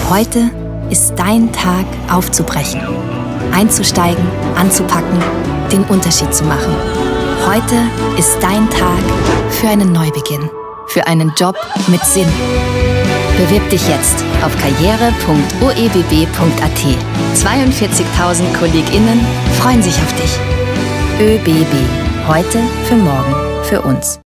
Heute ist dein Tag aufzubrechen, einzusteigen, anzupacken, den Unterschied zu machen. Heute ist dein Tag für einen Neubeginn, für einen Job mit Sinn. Bewirb dich jetzt auf karriere.oebb.at. 42.000 KollegInnen freuen sich auf dich. ÖBB. Heute für morgen für uns.